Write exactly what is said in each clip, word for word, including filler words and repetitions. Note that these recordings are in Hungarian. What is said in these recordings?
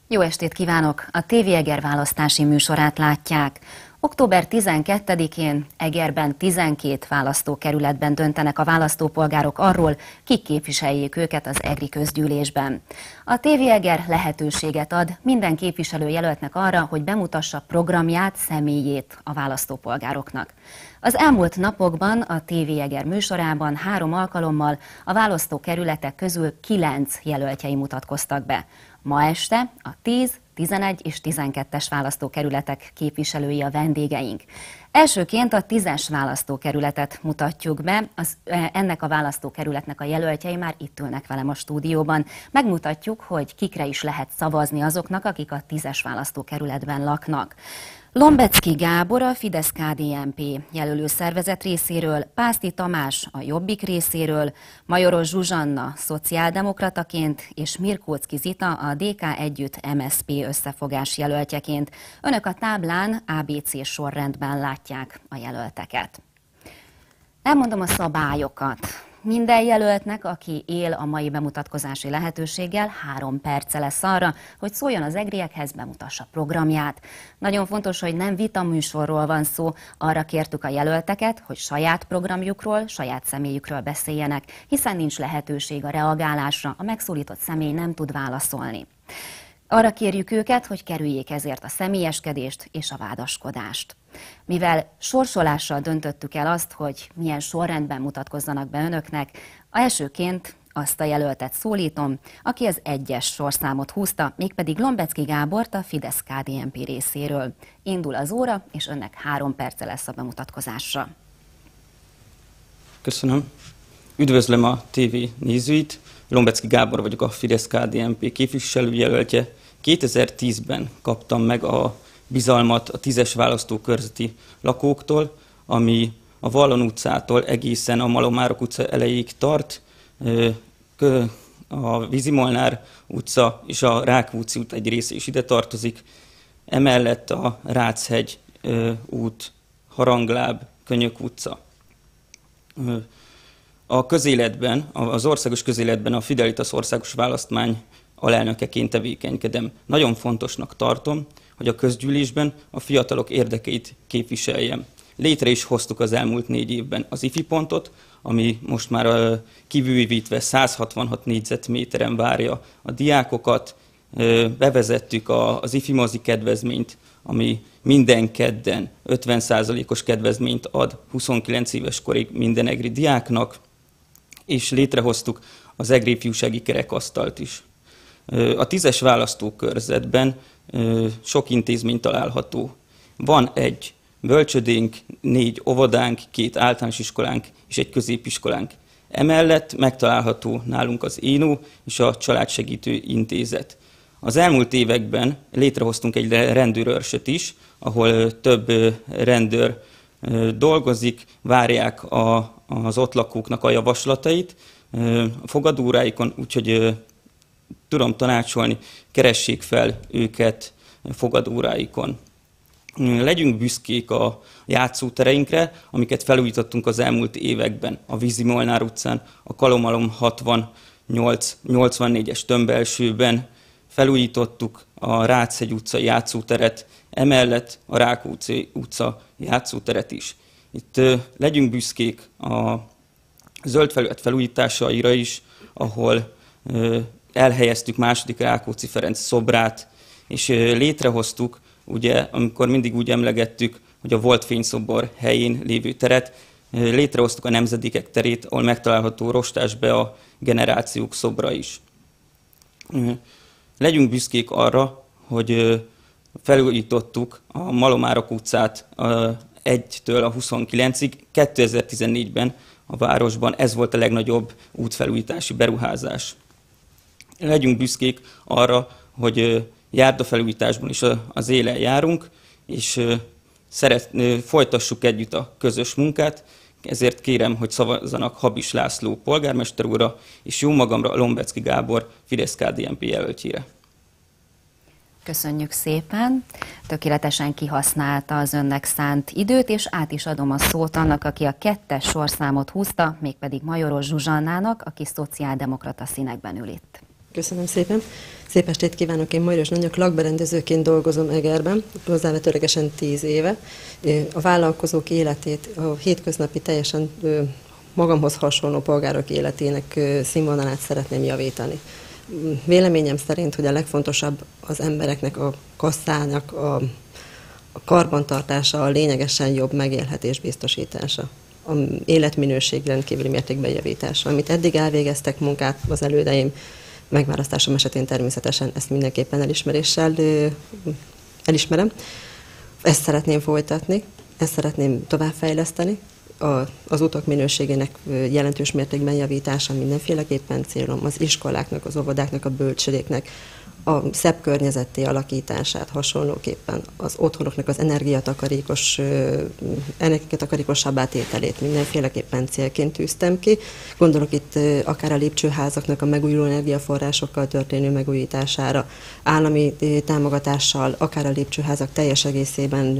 Jó estét kívánok! A té vé Eger választási műsorát látják. október tizenkettedikén Egerben tizenkét választókerületben döntenek a választópolgárok arról, kik képviseljék őket az egri közgyűlésben. A té vé Eger lehetőséget ad minden képviselőjelöltnek arra, hogy bemutassa programját, személyét a választópolgároknak. Az elmúlt napokban a té vé Eger műsorában három alkalommal a választókerületek közül kilenc jelöltjei mutatkoztak be. Ma este a tíz, tizenegy és tizenkettes választókerületek képviselői a vendégeink. Elsőként a tízes választókerületet mutatjuk be, az, ennek a választókerületnek a jelöltjei már itt ülnek velem a stúdióban. Megmutatjuk, hogy kikre is lehet szavazni azoknak, akik a tízes választókerületben laknak. Lombecki Gábor a Fidesz-ká dé en pé jelölő szervezet részéről, Pászti Tamás a Jobbik részéről, Majoros Zsuzsanna szociáldemokrataként és Mirkóczki Zita a dé ká Együtt em es zé pé összefogás jelöltjeként. Önök a táblán á bé cé sorrendben látják a jelölteket. Elmondom a szabályokat. Minden jelöltnek, aki él a mai bemutatkozási lehetőséggel, három perce lesz arra, hogy szóljon az egriekhez, bemutassa programját. Nagyon fontos, hogy nem vitaműsorról van szó, arra kértük a jelölteket, hogy saját programjukról, saját személyükről beszéljenek, hiszen nincs lehetőség a reagálásra, a megszólított személy nem tud válaszolni. Arra kérjük őket, hogy kerüljék ezért a személyeskedést és a vádaskodást. Mivel sorsolással döntöttük el azt, hogy milyen sorrendben mutatkozzanak be önöknek, elsőként azt a jelöltet szólítom, aki az egyes sorszámot húzta, mégpedig Lombecki Gábort a Fidesz-ká dé en pé részéről. Indul az óra, és önnek három perce lesz a bemutatkozásra. Köszönöm. Üdvözlöm a té vé nézőit. Lombecki Gábor vagyok, a Fidesz-ká dé en pé képviselőjelöltje. kétezer-tízben kaptam meg a bizalmat a tízes választókörzeti lakóktól, ami a Vallon utcától egészen a Malomárok utca elejéig tart. A Vízimolnár utca és a Rákóczi út egy része is ide tartozik. Emellett a Ráchegy út, Harangláb, Könyök utca. A közéletben, az országos közéletben a Fidelitas országos választmány alelnökeként tevékenykedem. Nagyon fontosnak tartom, hogy a közgyűlésben a fiatalok érdekeit képviseljem. Létre is hoztuk az elmúlt négy évben az ifi pontot, ami most már kibővítve száz hatvanhat négyzetméteren várja a diákokat. Bevezettük az ifi mozi kedvezményt, ami minden kedden ötven százalékos kedvezményt ad huszonkilenc éves korig minden egri diáknak, és létrehoztuk az egri ifjúsági kerekasztalt is. A tízes választókörzetben sok intézmény található. Van egy bölcsödénk, négy óvodánk, két általános iskolánk és egy középiskolánk. Emellett megtalálható nálunk az énó és a Családsegítő Intézet. Az elmúlt években létrehoztunk egy rendőrőrsöt is, ahol több rendőr dolgozik, várják a, az ott lakóknak a javaslatait a fogadóóráikon, úgyhogy tudom tanácsolni, keressék fel őket fogadóóráikon. Legyünk büszkék a játszótereinkre, amiket felújítottunk az elmúlt években. A Vízimolnár utcán, a Kalomalom hatvannyolc nyolcvannégyes tömbelsőben felújítottuk a Ráchegy utca játszóteret, emellett a Rákóczi utca játszóteret is. Itt legyünk büszkék a zöld felület felújításaira is, ahol elhelyeztük második Rákóczi Ferenc szobrát, és létrehoztuk, ugye, amikor mindig úgy emlegettük, hogy a volt fényszobor helyén lévő teret, létrehoztuk a Nemzedékek terét, ahol megtalálható Rostásbe a generációk szobra is. Legyünk büszkék arra, hogy felújítottuk a Malomárok utcát egytől a huszonkilencig, kétezer-tizennégyben a városban ez volt a legnagyobb útfelújítási beruházás. Legyünk büszkék arra, hogy járdafelújításban is az élen járunk, és szeret, folytassuk együtt a közös munkát, ezért kérem, hogy szavazzanak Habis László polgármester úrra, és jó magamra Lombecki Gábor Fidesz-ká dé en pé jelöltjére. Köszönjük szépen, tökéletesen kihasználta az önnek szánt időt, és át is adom a szót annak, aki a kettes sorszámot húzta, mégpedig Majoros Zsuzsannának, aki szociáldemokrata színekben ül itt. Köszönöm szépen. Szép estét kívánok, én Majros Nagyok, lakberendezőként dolgozom Egerben, hozzávetőlegesen tíz éve. A vállalkozók életét, a hétköznapi teljesen magamhoz hasonló polgárok életének színvonalát szeretném javítani. Véleményem szerint, hogy a legfontosabb az embereknek, a kasszának a, a karbantartása, a lényegesen jobb megélhetés biztosítása. A életminőség rendkívüli mértékben javítása. Amit eddig elvégeztek munkát az elődeim, megválasztásom esetén természetesen ezt mindenképpen elismeréssel elismerem. Ezt szeretném folytatni, ezt szeretném továbbfejleszteni. A, az utak minőségének jelentős mértékben javítása mindenféleképpen célom, az iskoláknak, az óvodáknak, a bölcsődéknek a szebb környezetté alakítását hasonlóképpen, az otthonoknak az energiatakarékos, energiatakarékosabbá tételét mindenféleképpen célként tűztem ki. Gondolok itt akár a lépcsőházaknak a megújuló energiaforrásokkal történő megújítására, állami támogatással, akár a lépcsőházak teljes egészében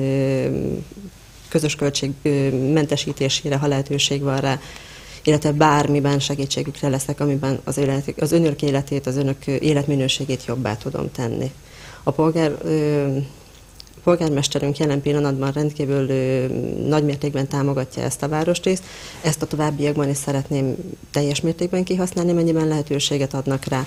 közös költség mentesítésére, ha lehetőség van rá, illetve bármiben segítségükre leszek, amiben az, élet, az önök életét, az önök életminőségét jobbá tudom tenni. A polgár, ö, polgármesterünk jelen pillanatban rendkívül ö, nagy mértékben támogatja ezt a városrészt. Ezt a továbbiakban is szeretném teljes mértékben kihasználni, mennyiben lehetőséget adnak rá.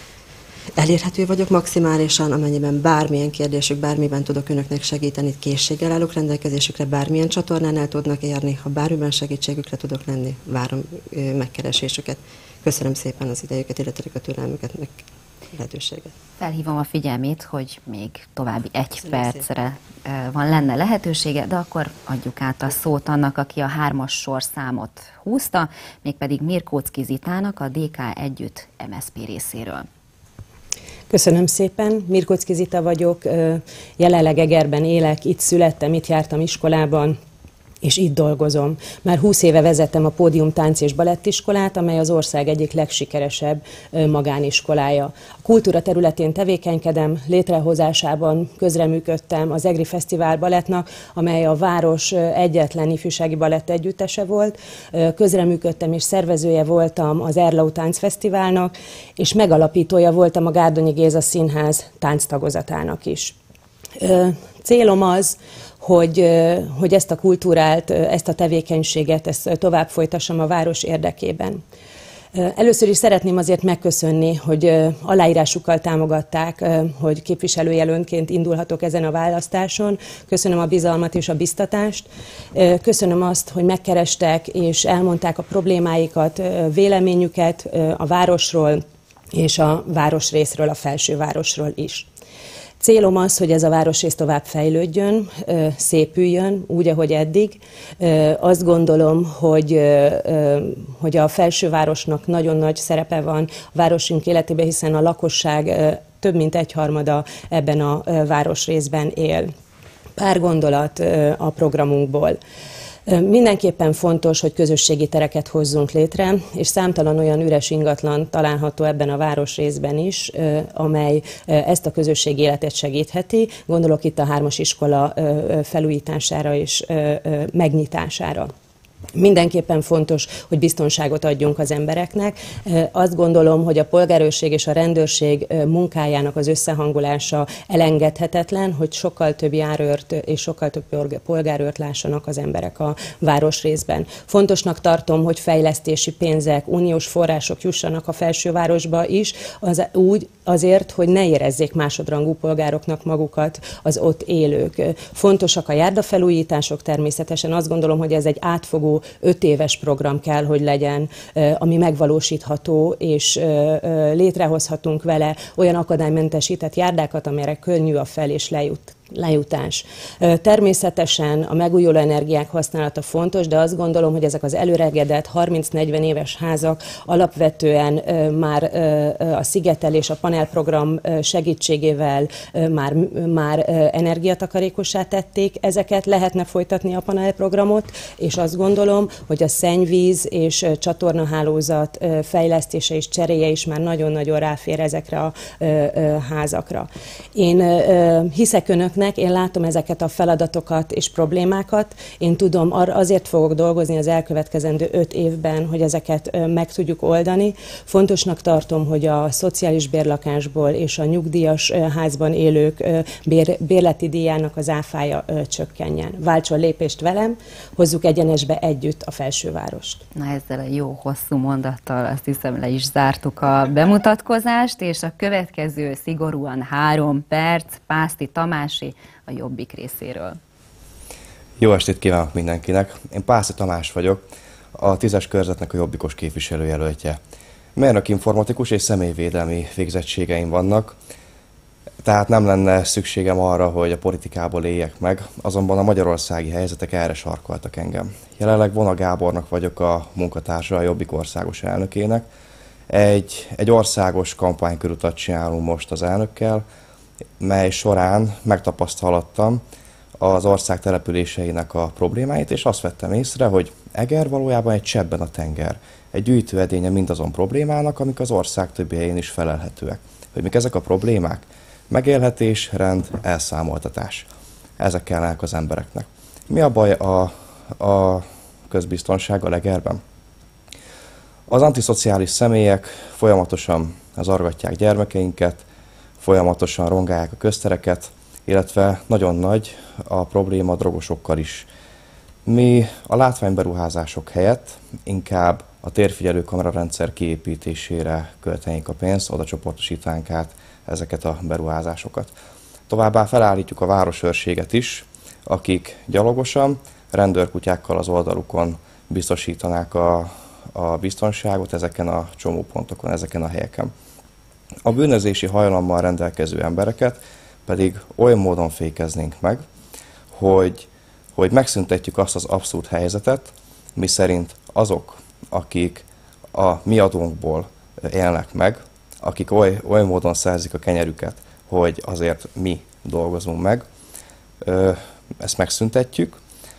Elérhető vagyok maximálisan, amennyiben bármilyen kérdésük, bármiben tudok önöknek segíteni, készséggel állok rendelkezésükre, bármilyen csatornán el tudnak érni, ha bármiben segítségükre tudok lenni, várom megkeresésüket. Köszönöm szépen az idejüket, illetve a türelmüket, meg lehetőséget. Felhívom a figyelmét, hogy még további egy Köszönöm percre szépen. Van lenne lehetősége, de akkor adjuk át a szót annak, aki a hármas sorszámot húzta, mégpedig Mirkóczky Zitának, a dé ká Együtt em es zé pé részéről. Köszönöm szépen, Mirkóczky Zita vagyok, jelenleg Egerben élek, itt születtem, itt jártam iskolában, és itt dolgozom. Már húsz éve vezettem a Pódium Tánc és Balettiskolát, amely az ország egyik legsikeresebb magániskolája. A kultúra területén tevékenykedem, létrehozásában közreműködtem az Egri Fesztivál Balettnak, amely a város egyetlen ifjúsági balett együttese volt. Közreműködtem és szervezője voltam az Erlau Táncfesztiválnak, és megalapítója voltam a Gárdonyi Géza Színház tánctagozatának is. Célom az, Hogy, hogy ezt a kultúrát, ezt a tevékenységet ezt tovább folytassam a város érdekében. Először is szeretném azért megköszönni, hogy aláírásukkal támogatták, hogy képviselőjelöltként indulhatok ezen a választáson. Köszönöm a bizalmat és a biztatást. Köszönöm azt, hogy megkerestek és elmondták a problémáikat, véleményüket a városról és a városrészről, a felsővárosról is. Célom az, hogy ez a városrész tovább fejlődjön, szépüljön, úgy, ahogy eddig. Azt gondolom, hogy, hogy a felsővárosnak nagyon nagy szerepe van a városunk életében, hiszen a lakosság több mint egyharmada ebben a városrészben él. Pár gondolat a programunkból. Mindenképpen fontos, hogy közösségi tereket hozzunk létre, és számtalan olyan üres ingatlan található ebben a városrészben is, amely ezt a közösségi életet segítheti. Gondolok itt a hármas iskola felújítására és megnyitására. Mindenképpen fontos, hogy biztonságot adjunk az embereknek. Azt gondolom, hogy a polgárőrség és a rendőrség munkájának az összehangolása elengedhetetlen, hogy sokkal több járőrt és sokkal több polgárőrt lássanak az emberek a városrészben. Fontosnak tartom, hogy fejlesztési pénzek, uniós források jussanak a felsővárosba is, az úgy azért, hogy ne érezzék másodrangú polgároknak magukat az ott élők. Fontosak a járdafelújítások természetesen. Azt gondolom, hogy ez egy átfogó öt éves program kell, hogy legyen, ami megvalósítható, és létrehozhatunk vele olyan akadálymentesített járdákat, amelyre könnyű a fel- és lejut. lejutás. Természetesen a megújuló energiák használata fontos, de azt gondolom, hogy ezek az előregedett harminc-negyven éves házak alapvetően már a szigetelés, a panelprogram segítségével már, már energiatakarékossá tették ezeket, lehetne folytatni a panelprogramot, és azt gondolom, hogy a szennyvíz és csatornahálózat fejlesztése és cseréje is már nagyon-nagyon ráfér ezekre a házakra. Én hiszek önöknek, működnek, én látom ezeket a feladatokat és problémákat, én tudom, azért fogok dolgozni az elkövetkezendő öt évben, hogy ezeket meg tudjuk oldani. Fontosnak tartom, hogy a szociális bérlakásból és a nyugdíjas házban élők bér, bérleti díjának az áfája csökkenjen. Váltson lépést velem, hozzuk egyenesbe együtt a felsővárost. Na, ezzel a jó hosszú mondattal azt hiszem le is zártuk a bemutatkozást, és a következő szigorúan három perc Pászti Tamási a Jobbik részéről. Jó estét kívánok mindenkinek! Én Pászti Tamás vagyok, a tízes körzetnek a jobbikos képviselőjelöltje. Mérnök informatikus és személyvédelmi végzettségeim vannak, tehát nem lenne szükségem arra, hogy a politikából éljek meg, azonban a magyarországi helyzetek erre sarkoltak engem. Jelenleg Vona Gábornak vagyok a munkatársa, a Jobbik országos elnökének. Egy, egy országos kampánykörutat csinálunk most az elnökkel, mely során megtapasztalattam az ország településeinek a problémáit, és azt vettem észre, hogy Eger valójában egy cseppben a tenger, egy gyűjtőedénye mindazon problémának, amik az ország többi helyén is felelhetőek. Hogy mik ezek a problémák? Megélhetés, rend, elszámoltatás. Ezek kellene az embereknek. Mi a baj a, a közbiztonsággal Egerben? Az antiszociális személyek folyamatosan zargatják gyermekeinket, folyamatosan rongálják a köztereket, illetve nagyon nagy a probléma a drogosokkal is. Mi a látványberuházások helyett inkább a térfigyelő kamerarendszer kiépítésére költenénk a pénzt, oda csoportosítanánk át ezeket a beruházásokat. Továbbá felállítjuk a városőrséget is, akik gyalogosan, rendőrkutyákkal az oldalukon biztosítanák a, a biztonságot ezeken a csomópontokon, ezeken a helyeken. A bűnözési hajlammal rendelkező embereket pedig olyan módon fékeznénk meg, hogy, hogy megszüntetjük azt az abszurd helyzetet, miszerint azok, akik a mi adónkból élnek meg, akik oly, oly módon szerzik a kenyerüket, hogy azért mi dolgozunk meg, ezt megszüntetjük.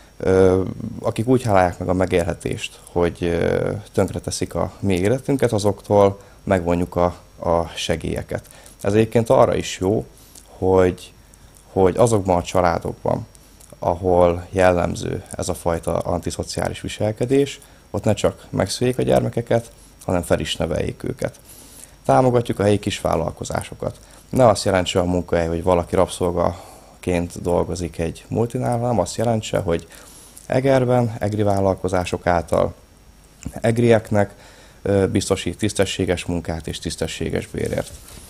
Akik úgy hálálják meg a megélhetést, hogy tönkreteszik a mi életünket, azoktól megvonjuk a, a segélyeket. Ez egyébként arra is jó, hogy, hogy azokban a családokban, ahol jellemző ez a fajta antiszociális viselkedés, ott ne csak megszüljék a gyermekeket, hanem fel is neveljék őket. Támogatjuk a helyi kisvállalkozásokat. Ne azt jelentse a munkahely, hogy valaki rabszolgaként dolgozik egy multinál, hanem azt jelentse, hogy Egerben, egri vállalkozások által egrieknek biztosít tisztességes munkát és tisztességes bérért.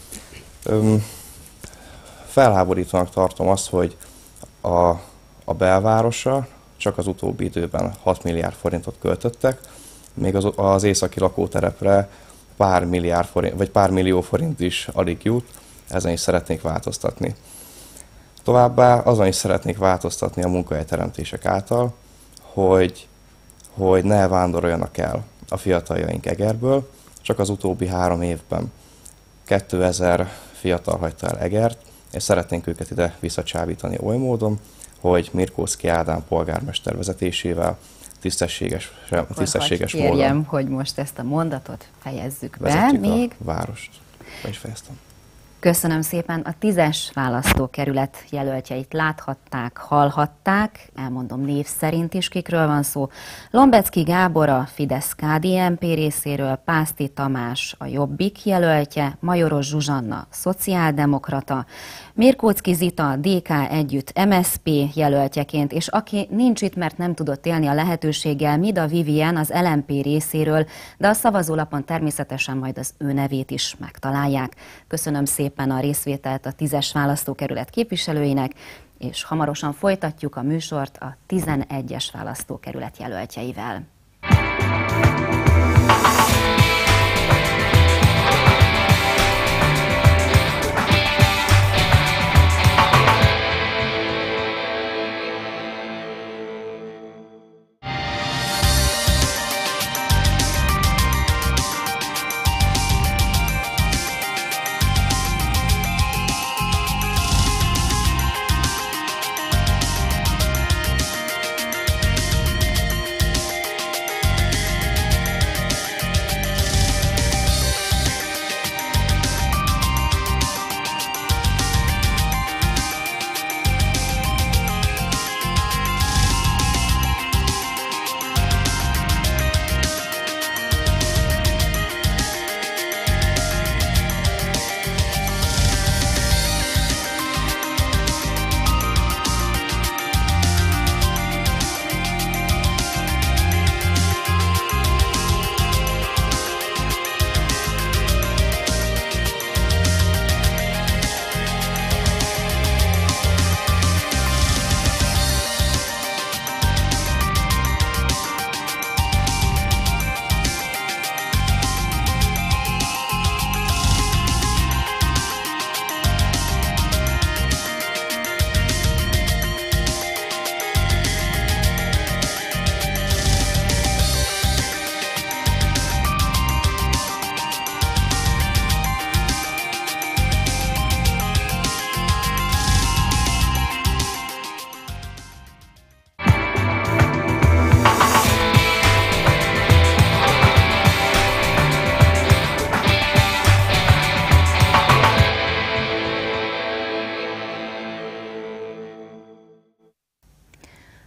Felháborítónak tartom azt, hogy a, a belvárosra csak az utóbbi időben hat milliárd forintot költöttek, még az, az északi lakóterepre pár milliárd forint, vagy pár millió forint is alig jut, ezen is szeretnék változtatni. Továbbá azon is szeretnék változtatni a munkahelyteremtések által, hogy, hogy ne vándoroljanak el a fiataljaink Egerből. Csak az utóbbi három évben kétezer fiatal hagyta el Egert, és szeretnénk őket ide visszacsábítani oly módon, hogy Mirkóczky Ádám polgármester vezetésével tisztességes, tisztességes módon. Kérjem, módon hogy most ezt a mondatot fejezzük be. vezetjük még. a várost. Be is fejeztem. Köszönöm szépen. A tízes választókerület jelöltjeit láthatták, hallhatták, elmondom név szerint is, kikről van szó. Lombecki Gábor a Fidesz-ká dé en pé részéről, Pászti Tamás a Jobbik jelöltje, Majoros Zsuzsanna szociáldemokrata, Mirkóczky Zita a dé ká Együtt em es zé pé jelöltjeként, és aki nincs itt, mert nem tudott élni a lehetőséggel, Mida Vivien az el em pé részéről, de a szavazólapon természetesen majd az ő nevét is megtalálják. Köszönöm szépen a részvételt a tízes választókerület képviselőinek, és hamarosan folytatjuk a műsort a tizenegyes választókerület jelöltjeivel.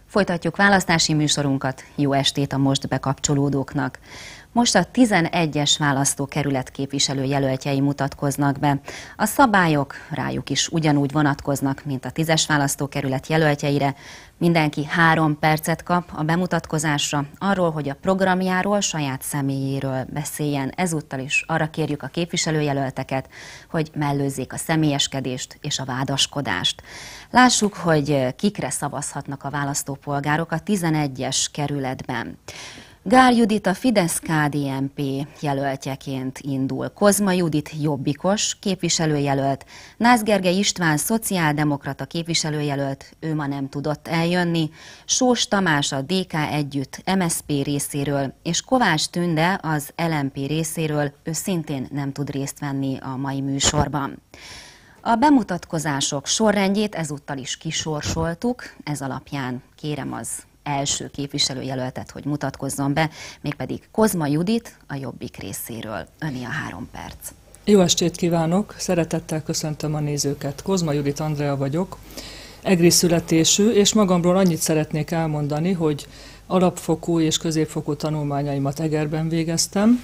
Folytatjuk választási műsorunkat, jó estét a most bekapcsolódóknak. Most a tizenegyes választókerület képviselőjelöltjei mutatkoznak be. A szabályok rájuk is ugyanúgy vonatkoznak, mint a tízes választókerület jelöltjeire. Mindenki három percet kap a bemutatkozásra, arról, hogy a programjáról, saját személyéről beszéljen. Ezúttal is arra kérjük a képviselőjelölteket, hogy mellőzzék a személyeskedést és a vádaskodást. Lássuk, hogy kikre szavazhatnak a választópolgárok a tizenegyes kerületben. Gál Judit a Fidesz-ká dé en pé jelöltjeként indul. Kozma Judit jobbikos képviselőjelölt, Nász Gergely István szociáldemokrata képviselőjelölt, ő ma nem tudott eljönni, Sós Tamás a dé ká Együtt em es zé pé részéről, és Kovács Tünde az el em pé részéről, ő szintén nem tud részt venni a mai műsorban. A bemutatkozások sorrendjét ezúttal is kisorsoltuk, ez alapján kérem az első képviselőjelöltet, hogy mutatkozzon be, mégpedig Kozma Judit a Jobbik részéről. Öné a három perc. Jó estét kívánok! Szeretettel köszöntöm a nézőket. Kozma Judit Andrea vagyok, egri születésű, és magamról annyit szeretnék elmondani, hogy alapfokú és középfokú tanulmányaimat Egerben végeztem.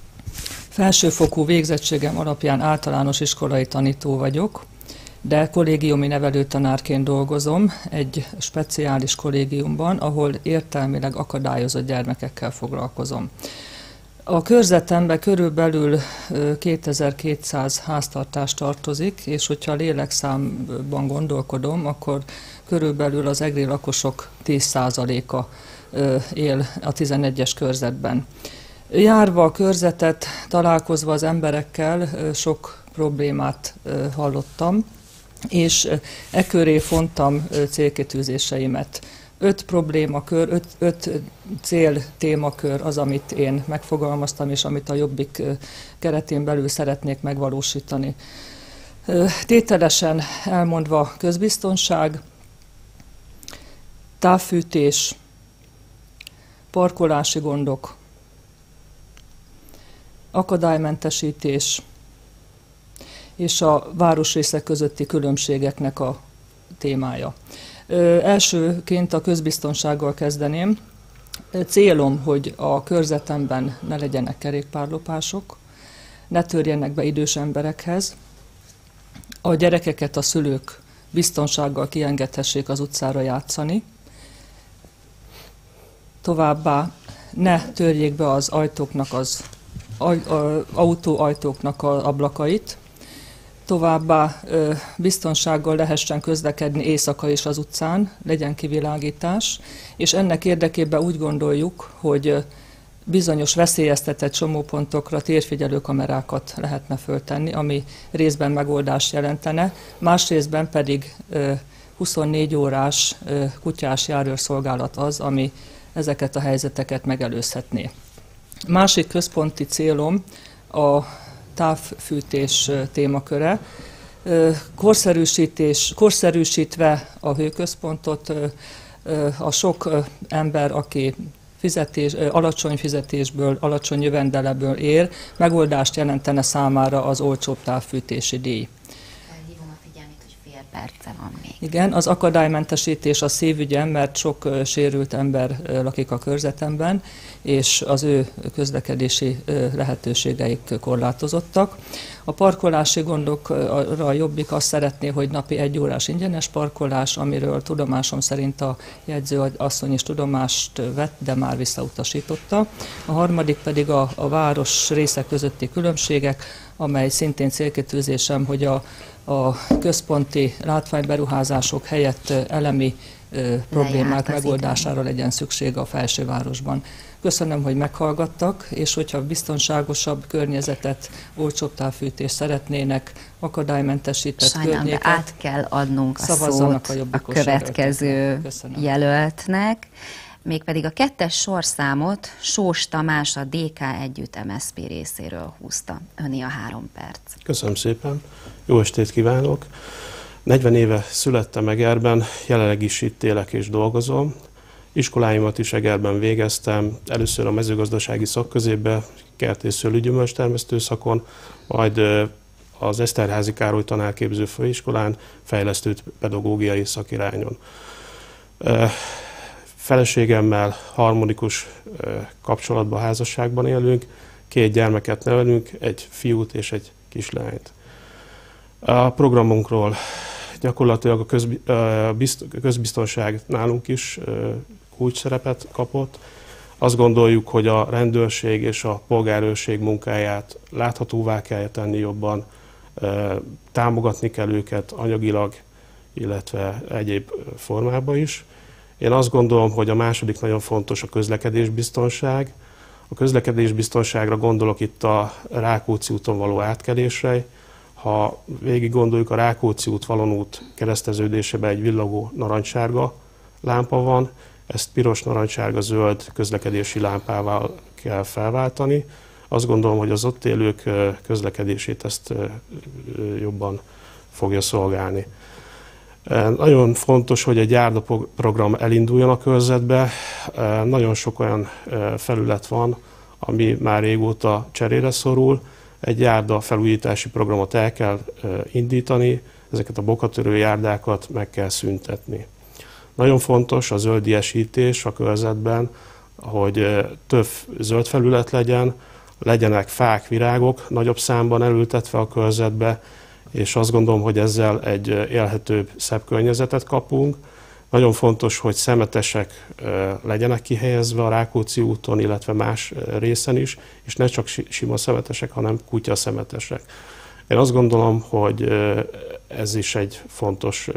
Felsőfokú végzettségem alapján általános iskolai tanító vagyok, de kollégiumi nevelőtanárként dolgozom egy speciális kollégiumban, ahol értelmileg akadályozott gyermekekkel foglalkozom. A körzetembe körülbelül kétezer-kétszáz háztartás tartozik, és hogyha a lélekszámban gondolkodom, akkor körülbelül az egri lakosok tíz százaléka él a tizenegyes körzetben. Járva a körzetet, találkozva az emberekkel sok problémát hallottam, és e köré fontam célkitűzéseimet. Öt problémakör, öt, öt cél témakör az, amit én megfogalmaztam, és amit a Jobbik keretén belül szeretnék megvalósítani. Tételesen elmondva közbiztonság, távfűtés, parkolási gondok, akadálymentesítés, és a városrészek közötti különbségeknek a témája. Ö, elsőként a közbiztonsággal kezdeném. Célom, hogy a körzetemben ne legyenek kerékpárlopások, ne törjenek be idős emberekhez, a gyerekeket a szülők biztonsággal kiengedhessék az utcára játszani, továbbá ne törjék be az ajtóknak, az autóajtóknak az ablakait, továbbá biztonsággal lehessen közlekedni éjszaka is az utcán, legyen kivilágítás, és ennek érdekében úgy gondoljuk, hogy bizonyos veszélyeztetett csomópontokra térfigyelő kamerákat lehetne föltenni, ami részben megoldást jelentene, másrésztben pedig huszonnégy órás kutyás járőrszolgálat az, ami ezeket a helyzeteket megelőzhetné. Másik központi célom a távfűtés témaköre. Korszerűsítés, korszerűsítve a hőközpontot, a sok ember, aki fizetés, alacsony fizetésből, alacsony jövendelemből ér, megoldást jelentene számára az olcsóbb távfűtési díj. Felhívom a figyelmét, hogy fél perce van még. Igen, az akadálymentesítés a szívügyem, mert sok sérült ember lakik a körzetemben, és az ő közlekedési lehetőségeik korlátozottak. A parkolási gondokra a Jobbik azt szeretné, hogy napi egy órás ingyenes parkolás, amiről tudomásom szerint a jegyző asszony is tudomást vett, de már visszautasította. A harmadik pedig a, a város részek közötti különbségek, amely szintén célkitűzésem, hogy a, a központi látványberuházások helyett elemi ö, problémák megoldására legyen szükség a felsővárosban. Köszönöm, hogy meghallgattak, és hogyha biztonságosabb környezetet, olcsóbb távfűtést szeretnének, akadálymentesített Sajnálom, környéket, de át kell adnunk a szót a, a következő jelöltnek, mégpedig a kettes sorszámot Sós Tamás a dé ká Együtt em es zé pé részéről húzta. Öné a három perc. Köszönöm szépen, jó estét kívánok! negyven éve születtem Egerben, jelenleg is itt élek és dolgozom. Iskoláimat is Egerben végeztem, először a mezőgazdasági szakközépbe, kertészőlő gyümölcstermesztő szakon, majd az Eszterházy Károly tanárképző főiskolán, fejlesztő pedagógiai szakirányon. Feleségemmel harmonikus kapcsolatban, házasságban élünk, két gyermeket nevelünk, egy fiút és egy kislányt. A programunkról gyakorlatilag a közbiztonság nálunk is kulcs szerepet kapott. Azt gondoljuk, hogy a rendőrség és a polgárőrség munkáját láthatóvá kell tenni jobban, támogatni kell őket anyagilag, illetve egyéb formában is. Én azt gondolom, hogy a második nagyon fontos a közlekedésbiztonság. A közlekedésbiztonságra gondolok itt a Rákóczi úton való átkelésre. Ha végig gondoljuk, a Rákóczi út, Valon út kereszteződésében egy villogó narancssárga lámpa van, ezt piros, narancssárga, zöld közlekedési lámpával kell felváltani. Azt gondolom, hogy az ott élők közlekedését ezt jobban fogja szolgálni. Nagyon fontos, hogy egy járdaprogram elinduljon a körzetbe. Nagyon sok olyan felület van, ami már régóta cserére szorul. Egy járda felújítási programot el kell indítani, ezeket a bokatörő járdákat meg kell szüntetni. Nagyon fontos a zöldiesítés a körzetben, hogy több zöld felület legyen, legyenek fák, virágok nagyobb számban elültetve a körzetbe, és azt gondolom, hogy ezzel egy élhetőbb, szebb környezetet kapunk. Nagyon fontos, hogy szemetesek legyenek kihelyezve a Rákóczi úton, illetve más részen is, és ne csak sima szemetesek, hanem kutyaszemetesek. Én azt gondolom, hogy ez is egy fontos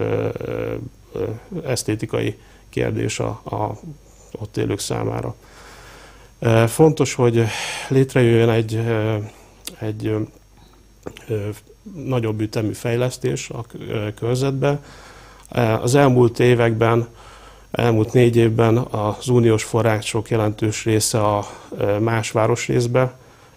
esztétikai kérdés a, a ott élők számára. Fontos, hogy létrejöjjön egy, egy nagyobb ütemű fejlesztés a körzetbe. Az elmúlt években, elmúlt négy évben az uniós források jelentős része a más városrészbe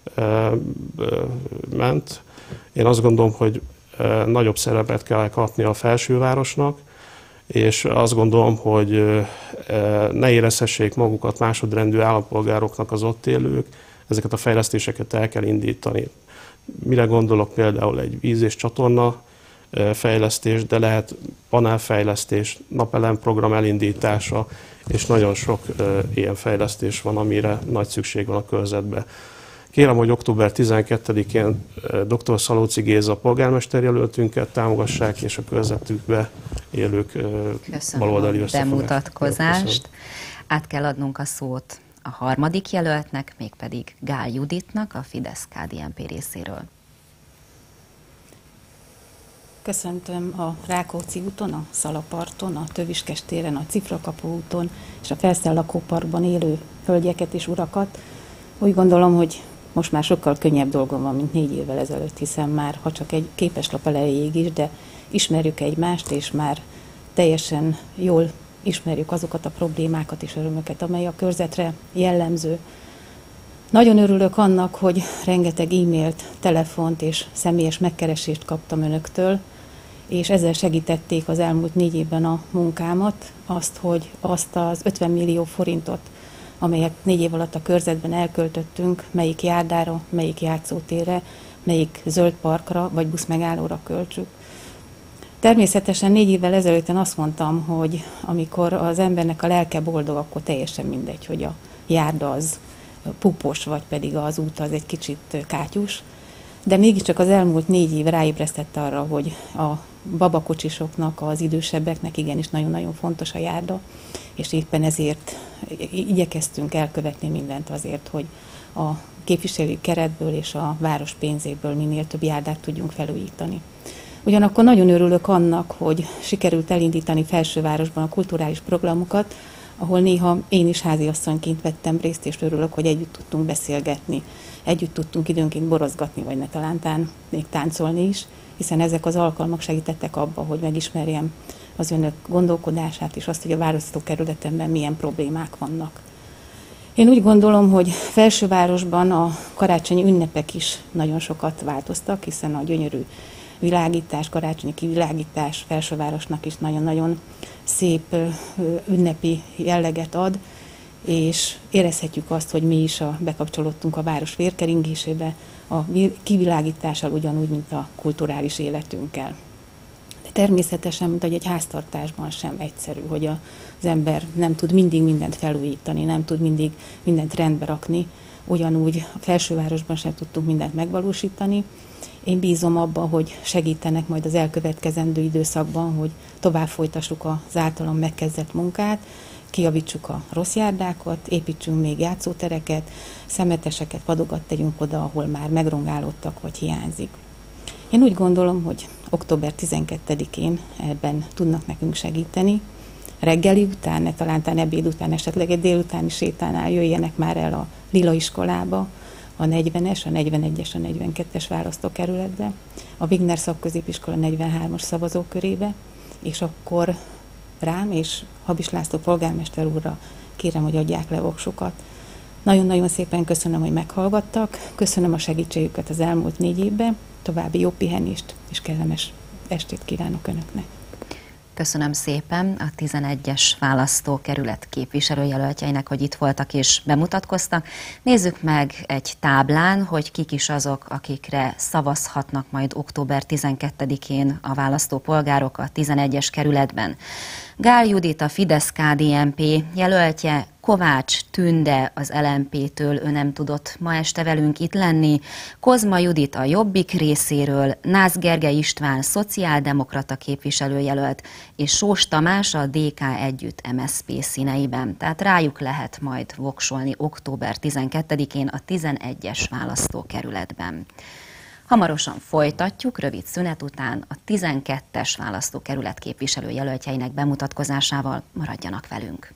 ment. Én azt gondolom, hogy nagyobb szerepet kell kapni a felsővárosnak, és azt gondolom, hogy ne érezhessék magukat másodrendű állampolgároknak az ott élők, ezeket a fejlesztéseket el kell indítani. Mire gondolok, például egy víz- és csatorna fejlesztés, de lehet panelfejlesztés, napelemprogram elindítása, és nagyon sok ilyen fejlesztés van, amire nagy szükség van a körzetben. Kérem, hogy október tizenkettedikén dr. Szalóci Géza polgármesterjelöltünket támogassák, és a körzetükbe élők baloldali összefogását. Bemutatkozást. Át kell adnunk a szót a harmadik jelöltnek, mégpedig Gál Juditnak, a Fidesz-ká dé en pé részéről. Köszöntöm a Rákóczi úton, a Szalaparton, a Töviskes téren, a Cifrakapó úton és a Felszell lakóparkban élő hölgyeket és urakat. Úgy gondolom, hogy most már sokkal könnyebb dolgom van, mint négy évvel ezelőtt, hiszen már, ha csak egy képeslap elejéig is, de ismerjük egymást, és már teljesen jól ismerjük azokat a problémákat és örömöket, amely a körzetre jellemző. Nagyon örülök annak, hogy rengeteg e-mailt, telefont és személyes megkeresést kaptam önöktől, és ezzel segítették az elmúlt négy évben a munkámat, azt, hogy azt az ötven millió forintot, amelyet négy év alatt a körzetben elköltöttünk, melyik járdára, melyik játszótérre, melyik zöld parkra vagy buszmegállóra költsük. Természetesen négy évvel ezelőtt én azt mondtam, hogy amikor az embernek a lelke boldog, akkor teljesen mindegy, hogy a járda az pupos, vagy pedig az út az egy kicsit kátyus. De mégiscsak az elmúlt négy év ráébresztett arra, hogy a babakocsisoknak, az idősebbeknek igenis nagyon-nagyon fontos a járda, és éppen ezért igyekeztünk elkövetni mindent azért, hogy a képviselői keretből és a város pénzéből minél több járdát tudjunk felújítani. Ugyanakkor nagyon örülök annak, hogy sikerült elindítani Felsővárosban a kulturális programokat, ahol néha én is háziasszonyként vettem részt, és örülök, hogy együtt tudtunk beszélgetni, együtt tudtunk időnként borozgatni, vagy ne talántán még táncolni is, hiszen ezek az alkalmak segítettek abba, hogy megismerjem az önök gondolkodását, és azt, hogy a választókerületemben milyen problémák vannak. Én úgy gondolom, hogy Felsővárosban a karácsonyi ünnepek is nagyon sokat változtak, hiszen a gyönyörű világítás, karácsonyi kivilágítás Felsővárosnak is nagyon-nagyon szép ünnepi jelleget ad, és érezhetjük azt, hogy mi is a, bekapcsolódtunk a város vérkeringésébe, a kivilágítással ugyanúgy, mint a kulturális életünkkel. De Természetesen, mint hogy egy háztartásban sem egyszerű, hogy az ember nem tud mindig mindent felújítani, nem tud mindig mindent rendbe rakni. Ugyanúgy a felsővárosban sem tudtunk mindent megvalósítani. Én bízom abban, hogy segítenek majd az elkövetkezendő időszakban, hogy tovább folytassuk az általam megkezdett munkát, kijavítsuk a rossz járdákat, építsünk még játszótereket, szemeteseket, padokat tegyünk oda, ahol már megrongálódtak vagy hiányzik. Én úgy gondolom, hogy október tizenkettedikén ebben tudnak nekünk segíteni. Reggeli után, ne talán ebéd után, esetleg egy délutáni sétánál jöjjenek már el a Lila iskolába, a negyvenes, a negyvenegyes, a negyvenkettes választókerületbe, a Wigner szakközépiskola negyvenhármas szavazókörébe, és akkor rám és Habis László polgármester úrra kérem, hogy adják le voksukat. Nagyon-nagyon szépen köszönöm, hogy meghallgattak, köszönöm a segítségüket az elmúlt négy évben, további jó pihenést és kellemes estét kívánok Önöknek. Köszönöm szépen a tizenegyes választókerület képviselőjelöltjeinek, hogy itt voltak és bemutatkoztak. Nézzük meg egy táblán, hogy kik is azok, akikre szavazhatnak majd október tizenkettedikén a választópolgárok a tizenegyes kerületben. Gál Judit, a Fidesz-ká dé en pé jelöltje, Kovács Tünde az el em pé-től, ő nem tudott ma este velünk itt lenni, Kozma Judit a Jobbik részéről, Nász Gergely István szociáldemokrata képviselőjelölt, és Sós Tamás a dé ká Együtt em es zé pé színeiben. Tehát rájuk lehet majd voksolni október tizenkettedikén a tizenegyes választókerületben. Hamarosan folytatjuk, rövid szünet után a tizenkettes választókerület képviselőjelöltjeinek bemutatkozásával. Maradjanak velünk!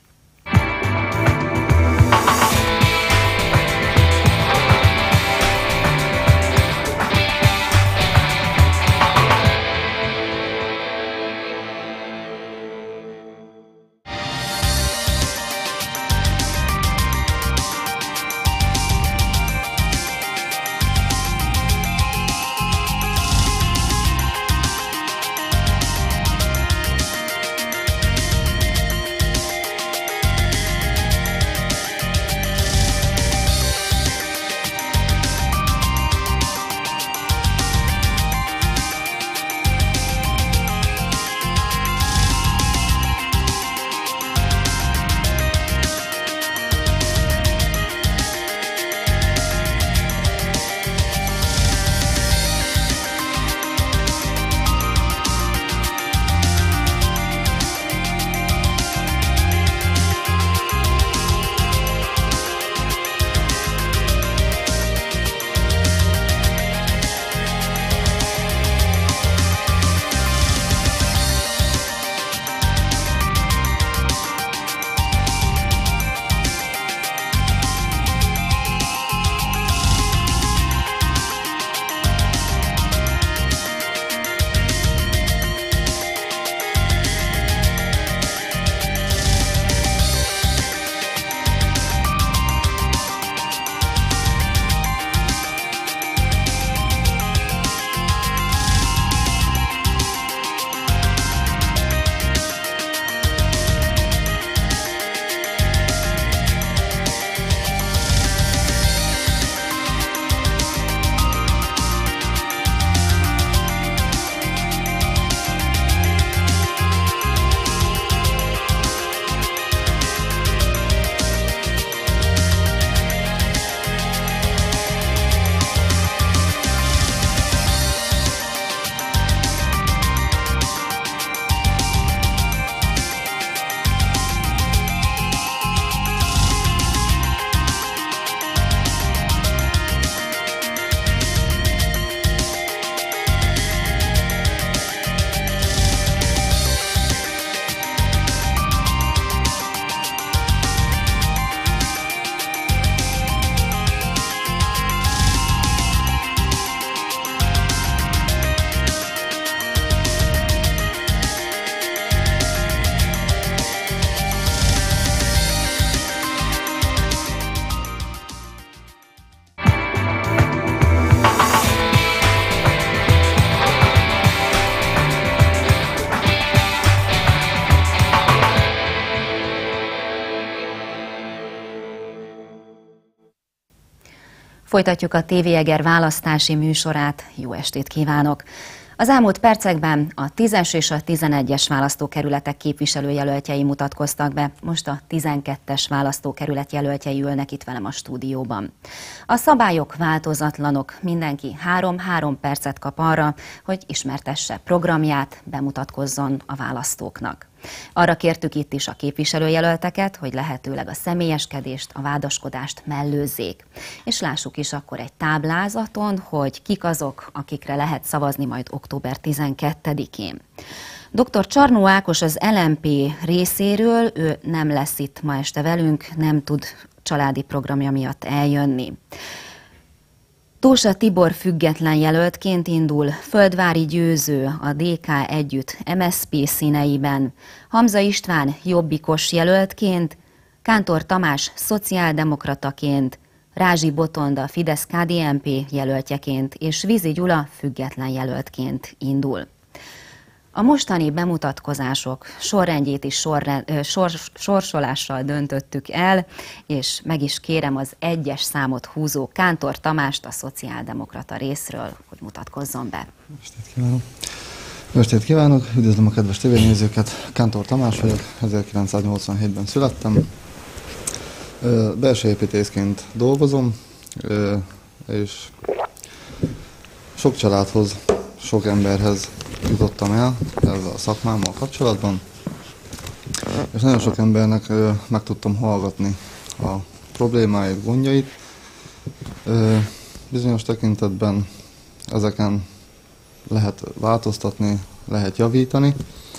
Folytatjuk a té vé Eger választási műsorát. Jó estét kívánok! Az elmúlt percekben a tízes és a tizenegyes választókerületek képviselőjelöltjei mutatkoztak be, most a tizenkettes választókerület jelöltjei ülnek itt velem a stúdióban. A szabályok változatlanok, mindenki három-három percet kap arra, hogy ismertesse programját, bemutatkozzon a választóknak. Arra kértük itt is a képviselőjelölteket, hogy lehetőleg a személyeskedést, a vádaskodást mellőzzék. És lássuk is akkor egy táblázaton, hogy kik azok, akikre lehet szavazni majd október tizenkettedikén. doktor Csarnó Ákos az el em pé részéről, ő nem lesz itt ma este velünk, nem tud családi programja miatt eljönni. Tósa Tibor független jelöltként indul, Földvári Győző a dé ká együtt em es zé pé színeiben, Hamza István jobbikos jelöltként, Kántor Tamás szociáldemokrataként, Rázsi Botond a Fidesz ká dé en pé jelöltjeként és Vizi Gyula független jelöltként indul. A mostani bemutatkozások sorrendjét is sorrend, sors, sorsolással döntöttük el, és meg is kérem az egyes számot húzó Kántor Tamást a szociáldemokrata részről, hogy mutatkozzon be. Jó estét kívánok! Jó estét kívánok! Üdvözlöm a kedves tévénézőket! Kántor Tamás vagyok, ezerkilencszáznyolcvanhétben születtem. Belső építészként dolgozom, és sok családhoz, sok emberhez jutottam el ezzel a szakmámmal kapcsolatban, és nagyon sok embernek ö, meg tudtam hallgatni a problémáit, gondjait. Ö, bizonyos tekintetben ezeken lehet változtatni, lehet javítani.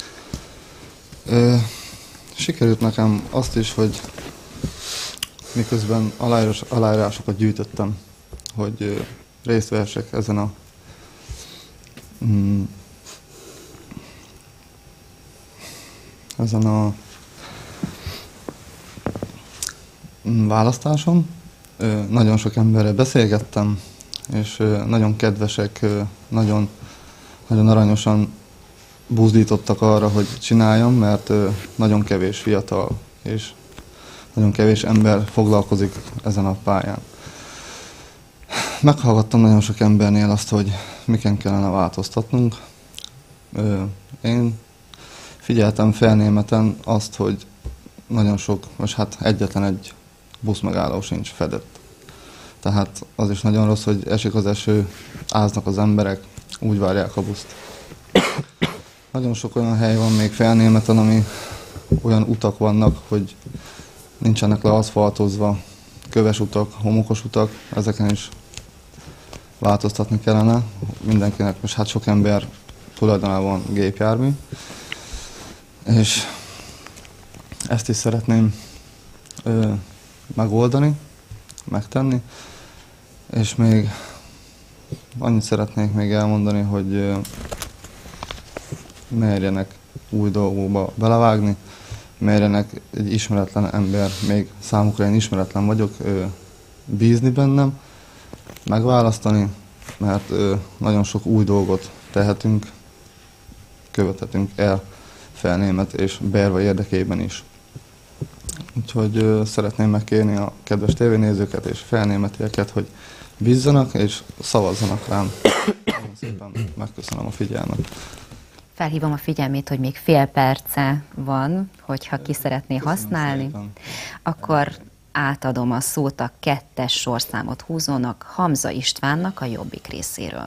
Ö, sikerült nekem azt is, hogy miközben aláírás, aláírásokat gyűjtöttem, hogy ö, részt vehessek ezen a mm, ezen a választáson. Nagyon sok emberrel beszélgettem, és nagyon kedvesek, nagyon, nagyon aranyosan buzdítottak arra, hogy csináljam, mert nagyon kevés fiatal és nagyon kevés ember foglalkozik ezen a pályán. Meghallgattam nagyon sok embernél azt, hogy miken kellene változtatnunk. Én figyeltem Felnémeten azt, hogy nagyon sok, most hát egyetlen egy buszmegálló sincs fedett. Tehát az is nagyon rossz, hogy esik az eső, áznak az emberek, úgy várják a buszt. Nagyon sok olyan hely van még Felnémeten, ami olyan utak vannak, hogy nincsenek leaszfaltozva, köves utak, homokos utak, ezeken is változtatni kellene. Mindenkinek, most hát sok ember tulajdonában gépjármű. És ezt is szeretném ö, megoldani, megtenni, és még annyit szeretnék még elmondani, hogy ö, merjenek új dolgokba belevágni, merjenek egy ismeretlen ember, még számukra én ismeretlen vagyok, ö, bízni bennem, megválasztani, mert ö, nagyon sok új dolgot tehetünk, követhetünk el Felnémet és Berva érdekében is. Úgyhogy ö, szeretném megkérni a kedves tévénézőket és felnémetieket, hogy bízzanak és szavazzanak rám. Nagyon szépen megköszönöm a figyelmet. Felhívom a figyelmét, hogy még fél perce van, hogyha ki szeretné Köszönöm használni, szépen. Akkor átadom a szót a kettes sorszámot húzónak, Hamza Istvánnak a Jobbik részéről.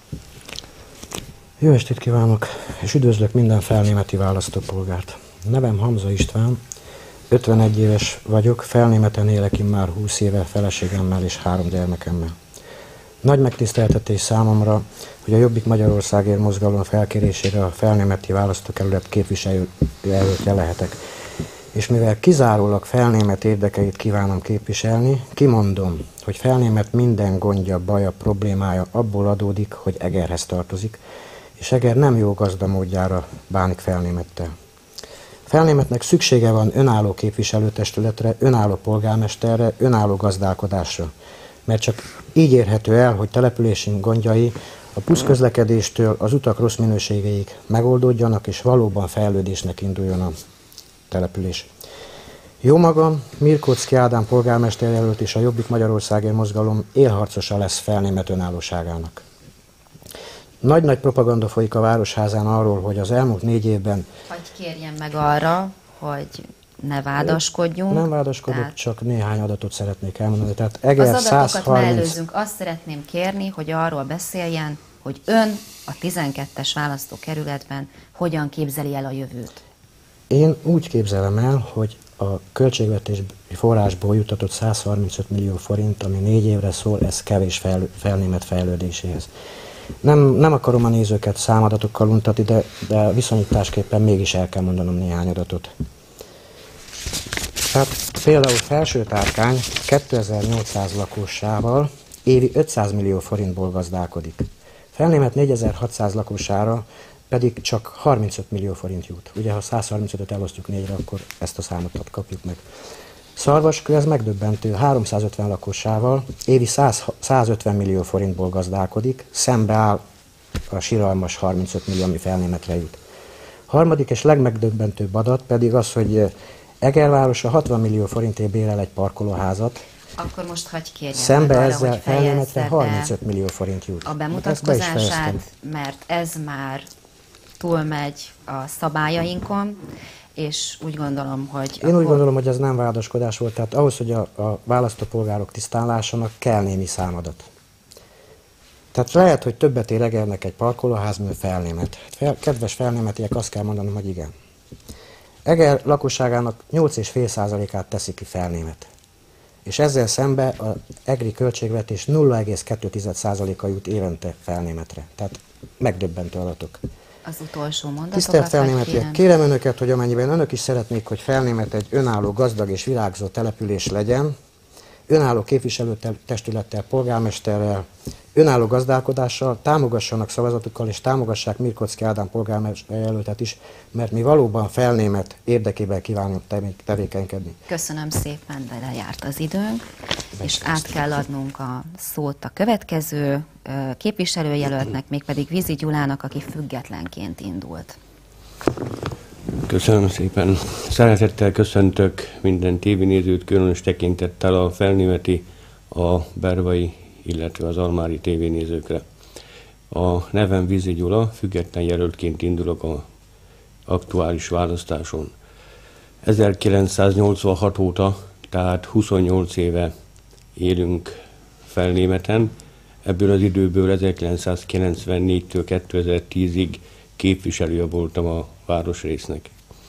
Jó estét kívánok, és üdvözlök minden felnémeti választópolgárt. Nevem Hamza István, ötvenegy éves vagyok, Felnémeten élek immár húsz éve feleségemmel és három gyermekemmel. Nagy megtiszteltetés számomra, hogy a Jobbik Magyarországért mozgalom felkérésére a felnémeti választókerület képviselőjelöltje lehetek. És mivel kizárólag Felnémet érdekeit kívánom képviselni, kimondom, hogy Felnémet minden gondja, baja, problémája abból adódik, hogy Egerhez tartozik, és Eger nem jó gazdamódjára bánik Felnémettel. Felnémetnek szüksége van önálló képviselőtestületre, önálló polgármesterre, önálló gazdálkodásra, mert csak így érhető el, hogy településünk gondjai a buszközlekedéstől az utak rossz minőségeig megoldódjanak, és valóban fejlődésnek induljon a település. Jó magam, Mirkocki Ádám polgármesterjelölt és a Jobbik Magyarországért mozgalom élharcosa lesz Felnémet önállóságának. Nagy-nagy propaganda folyik a Városházán arról, hogy az elmúlt négy évben... Hagy kérjen meg arra, hogy ne vádaskodjunk. Nem vádaskodok, tehát... csak néhány adatot szeretnék elmondani. Tehát Eger az adatokat száz harminc... mellőzzünk. Azt szeretném kérni, hogy arról beszéljen, hogy ön a tizenkettes választókerületben hogyan képzeli el a jövőt. Én úgy képzelem el, hogy a költségvetés forrásból jutatott száz harmincöt millió forint, ami négy évre szól, ez kevés fel, felnémet fejlődéséhez. Nem, nem akarom a nézőket számadatokkal untatni, de, de viszonyításképpen mégis el kell mondanom néhány adatot. Tehát például Felső-Tárkány kétezer-nyolcszáz lakosával évi ötszáz millió forintból gazdálkodik. Felnémet négyezer-hatszáz lakosára pedig csak harmincöt millió forint jut. Ugye, ha száz harmincötöt elosztjuk négyre, akkor ezt a számot kapjuk meg. Szarvaskő, ez megdöbbentő, háromszázötven lakosával évi száz, százötven millió forintból gazdálkodik, szembe áll a siralmas harmincöt millió, ami Felnémetre jut. Harmadik és legmegdöbbentőbb adat pedig az, hogy Eger városa hatvan millió forintért bérel egy parkolóházat. Akkor most hagyj kérjem szembe arra, ezzel hogy Felnémetre harmincöt millió forint jut. A bemutatkozását, mert ez már túlmegy a szabályainkon, és úgy gondolom, hogy... Én akkor... úgy gondolom, hogy ez nem vádaskodás volt, tehát ahhoz, hogy a, a választópolgárok tisztán lássanak, kell némi számadat. Tehát lehet, hogy többet ér Egernek egy parkolóház, mint Felnémet. Fel, kedves felnémetiek, azt kell mondanom, hogy igen. Eger lakosságának nyolc egész öt százalékát teszi ki Felnémet. És ezzel szemben az egri költségvetés nulla egész kettő százaléka jut évente Felnémetre. Tehát megdöbbentő adatok. Az utolsó mondatokat. Tisztelt felnémetiek, kérem önöket, hogy amennyiben önök is szeretnék, hogy Felnémet egy önálló, gazdag és virágzó település legyen, önálló képviselőtestülettel, polgármesterrel, önálló gazdálkodással, támogassanak szavazatukkal és támogassák Mirkocki Ádám polgármester jelöltet is, mert mi valóban Felnémet érdekében kívánunk tevékenykedni. Köszönöm szépen, de lejárt az időnk, és át kell adnunk a szót a következő képviselőjelöltnek, mégpedig Vizi Gyulának, aki függetlenként indult. Köszönöm szépen. Szeretettel köszöntök minden tévénézőt, különös tekintettel a felnémeti, a bervai, illetve az almári tévénézőkre. A nevem Vizi Gyula, független jelöltként indulok az aktuális választáson. ezerkilencszáznyolcvanhat óta, tehát huszonnyolc éve élünk Felnémeten. Ebből az időből ezerkilencszázkilencvennégytől kétezer-tízig képviselője voltam a városrésznek.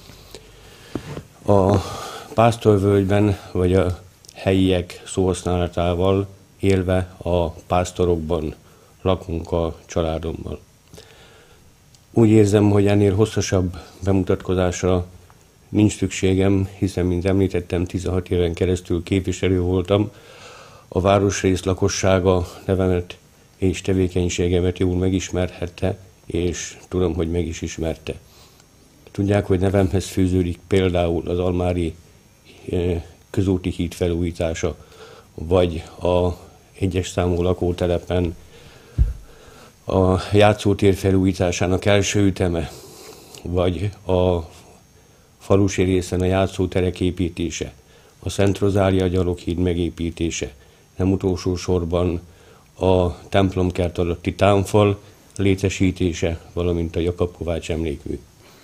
A Pásztorvölgyben, vagy a helyiek szóhasználatával élve a pásztorokban lakunk a családommal. Úgy érzem, hogy ennél hosszasabb bemutatkozásra nincs szükségem, hiszen, mint említettem, tizenhat éven keresztül képviselő voltam. A városrész lakossága nevemet és tevékenységemet jól megismerhette, és tudom, hogy meg is ismerte. Tudják, hogy nevemhez fűződik például az almári közúti híd felújítása, vagy a egyes számú lakótelepen a játszótér felújításának első üteme, vagy a falusi részen a játszóterek építése, a Szent Rozália gyaloghíd megépítése, nem utolsó sorban a templomkert alatti támfal létesítése, valamint a Jakab Kovács emlékmű.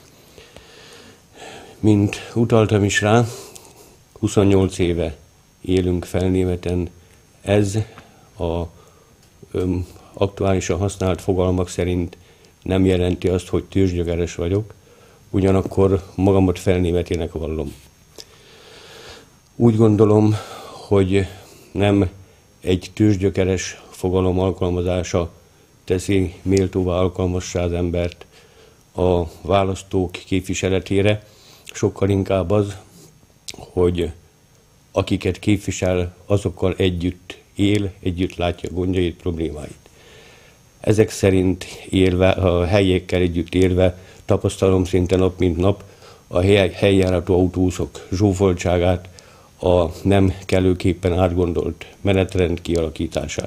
Mint utaltam is rá, huszonnyolc éve élünk Felnémeten. Ez a öm, aktuálisan használt fogalmak szerint nem jelenti azt, hogy tőzsgyökeres vagyok, ugyanakkor magamat felnémetének vallom. Úgy gondolom, hogy nem egy tőzsgyökeres fogalom alkalmazása teszi méltóvá alkalmassá az embert a választók képviseletére, sokkal inkább az, hogy akiket képvisel, azokkal együtt él, együtt látja gondjait, problémáit. Ezek szerint élve, a helyiekkel együtt élve tapasztalom szinte nap mint nap a helyjárató autóbuszok zsúfoltságát, a nem kellőképpen átgondolt menetrend kialakítását.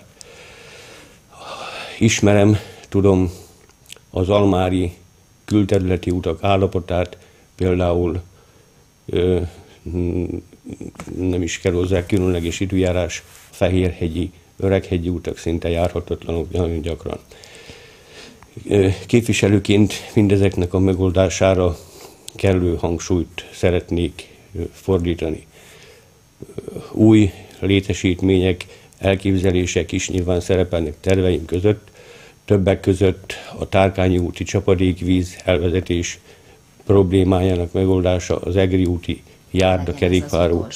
Ismerem, tudom az almári külterületi utak állapotát, például ö, nem is kell hozzá különleges időjárás, fehérhegyi, öreghegyi utak szinte járhatatlanok nagyon gyakran. Képviselőként mindezeknek a megoldására kellő hangsúlyt szeretnék fordítani. Új létesítmények, elképzelések is nyilván szerepelnek terveink között, többek között a Tárkányi úti csapadékvíz elvezetés problémájának megoldása, az Egri úti járda kerékpárút.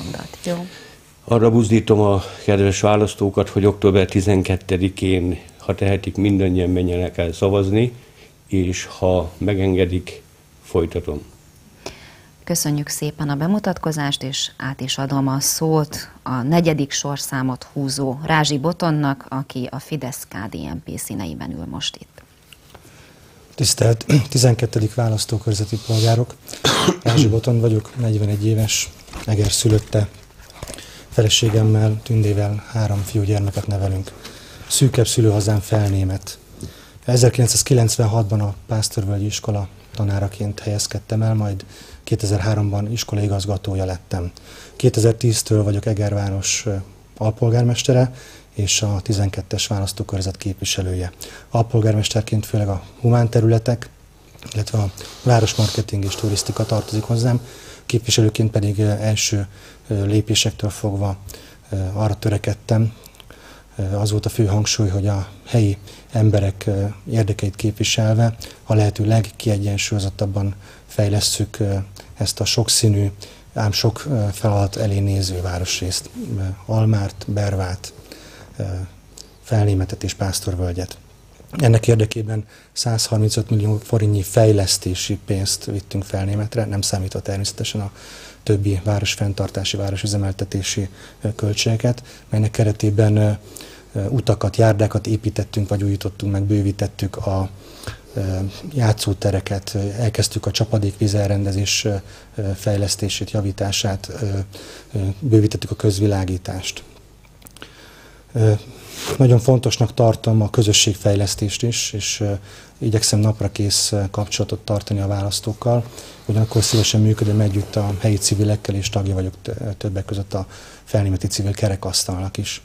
Arra buzdítom a kedves választókat, hogy október tizenkettedikén, ha tehetik, mindannyian menjenek el szavazni, és ha megengedik, folytatom. Köszönjük szépen a bemutatkozást, és át is adom a szót a negyedik sorszámot húzó Rázsi Botonnak, aki a Fidesz-ká dé en pé színeiben ül most itt. Tisztelt tizenkettedik választókörzeti polgárok! Rázsi Boton vagyok, negyvenegy éves, Eger szülötte. Feleségemmel, Tündével három fiúgyermeket nevelünk. Szűkebb szülőhazám Felnémet. ezerkilencszázkilencvenhatban a Pásztorvölgyi iskola tanáraként helyezkedtem el, majd kétezer-háromban iskolaigazgatója lettem. kétezer-tíztől vagyok Egerváros alpolgármestere és a tizenkettes választókörzet képviselője. Alpolgármesterként főleg a humán területek, illetve a városmarketing és turisztika tartozik hozzám, képviselőként pedig első lépésektől fogva arra törekedtem, az volt a fő hangsúly, hogy a helyi emberek érdekeit képviselve a lehető legkiegyensúlyozottabban fejlesszük ezt a sokszínű, ám sok feladat elé néző városrészt, Almárt, Bervát, Felnémetet és Pásztorvölgyet. Ennek érdekében százharmincöt millió forintnyi fejlesztési pénzt vittünk Felnémetre, nem számítva természetesen a többi városfenntartási, városüzemeltetési költségeket, melynek keretében utakat, járdákat építettünk, vagy újítottunk meg, bővítettük a játszótereket, elkezdtük a csapadékvíz elrendezés fejlesztését, javítását, bővítettük a közvilágítást. Nagyon fontosnak tartom a közösségfejlesztést is, és igyekszem naprakész kapcsolatot tartani a választókkal. Ugyanakkor szívesen működöm együtt a helyi civilekkel, és tagja vagyok többek között a Felnémeti Civil Kerekasztalnak is.